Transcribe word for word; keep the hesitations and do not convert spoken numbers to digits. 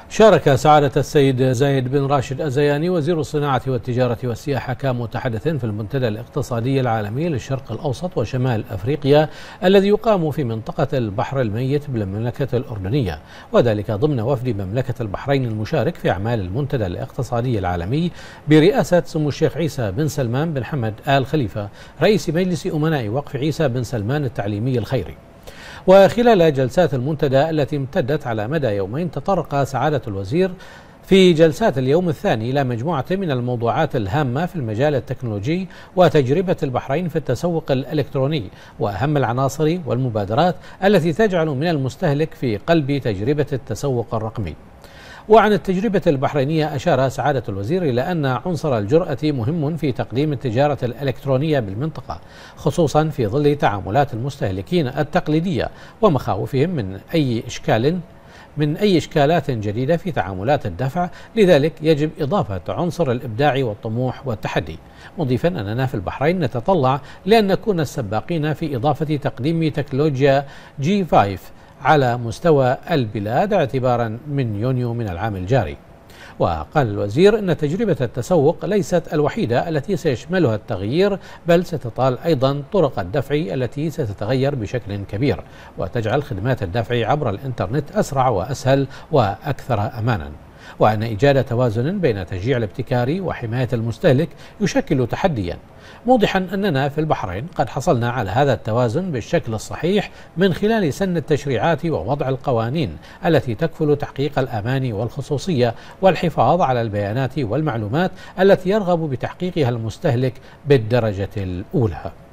شارك سعادة السيد زايد بن راشد الزياني وزير الصناعة والتجارة والسياحة كمتحدث في المنتدى الاقتصادي العالمي للشرق الأوسط وشمال أفريقيا الذي يقام في منطقة البحر الميت بالمملكة الأردنية، وذلك ضمن وفد مملكة البحرين المشارك في أعمال المنتدى الاقتصادي العالمي برئاسة سمو الشيخ عيسى بن سلمان بن حمد آل خليفة رئيس مجلس أمناء وقف عيسى بن سلمان التعليمي الخيري. وخلال جلسات المنتدى التي امتدت على مدى يومين تطرق سعادة الوزير في جلسات اليوم الثاني إلى مجموعة من الموضوعات الهامة في المجال التكنولوجي وتجربة البحرين في التسوق الإلكتروني وأهم العناصر والمبادرات التي تجعل من المستهلك في قلب تجربة التسوق الرقمي. وعن التجربة البحرينية أشار سعادة الوزير إلى أن عنصر الجرأة مهم في تقديم التجارة الإلكترونية بالمنطقة، خصوصا في ظل تعاملات المستهلكين التقليدية ومخاوفهم من أي إشكال من أي إشكالات جديدة في تعاملات الدفع، لذلك يجب إضافة عنصر الإبداع والطموح والتحدي، مضيفا أننا في البحرين نتطلع لأن نكون السباقين في إضافة تقديم تكنولوجيا جي خمسة على مستوى البلاد اعتبارا من يونيو من العام الجاري. وقال الوزير أن تجربة التسوق ليست الوحيدة التي سيشملها التغيير، بل ستطال أيضا طرق الدفع التي ستتغير بشكل كبير وتجعل خدمات الدفع عبر الإنترنت أسرع وأسهل وأكثر أمانا، وأن إيجاد توازن بين تشجيع الابتكار وحماية المستهلك يشكل تحديا، موضحا أننا في البحرين قد حصلنا على هذا التوازن بالشكل الصحيح من خلال سن التشريعات ووضع القوانين التي تكفل تحقيق الأمان والخصوصية والحفاظ على البيانات والمعلومات التي يرغب بتحقيقها المستهلك بالدرجة الأولى.